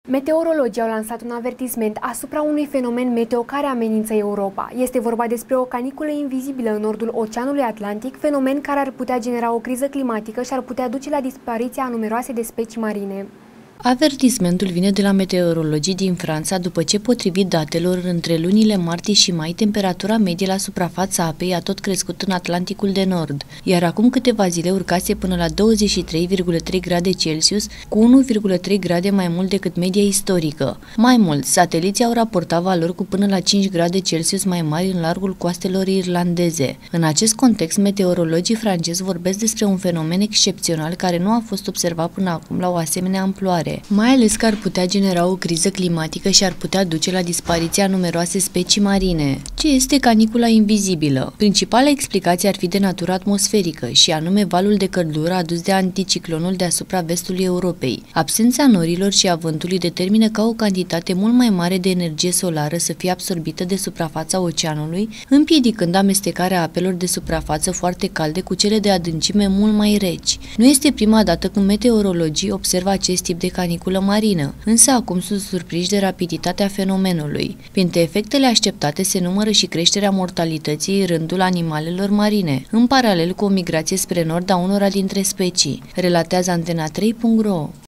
Meteorologii au lansat un avertisment asupra unui fenomen meteo care amenință Europa. Este vorba despre o caniculă invizibilă în nordul Oceanului Atlantic, fenomen care ar putea genera o criză climatică și ar putea duce la dispariția a numeroase de specii marine. Avertismentul vine de la meteorologii din Franța după ce, potrivit datelor, între lunile martie și mai, temperatura medie la suprafața apei a tot crescut în Atlanticul de Nord, iar acum câteva zile urcase până la 23,3 grade Celsius, cu 1,3 grade mai mult decât media istorică. Mai mult, sateliții au raportat valori cu până la 5 grade Celsius mai mari în largul coastelor irlandeze. În acest context, meteorologii francezi vorbesc despre un fenomen excepțional care nu a fost observat până acum la o asemenea amploare, mai ales că ar putea genera o criză climatică și ar putea duce la dispariția numeroase specii marine. Ce este canicula invizibilă? Principala explicație ar fi de natură atmosferică și anume valul de căldură adus de anticiclonul deasupra vestului Europei. Absența norilor și a vântului determină ca o cantitate mult mai mare de energie solară să fie absorbită de suprafața oceanului, împiedicând amestecarea apelor de suprafață foarte calde cu cele de adâncime mult mai reci. Nu este prima dată când meteorologii observă acest tip de caniculă marină, însă acum sunt surprinși de rapiditatea fenomenului. Printre efectele așteptate se numără și creșterea mortalității în rândul animalelor marine, în paralel cu o migrație spre nord a unora dintre specii, relatează Antena3.ro.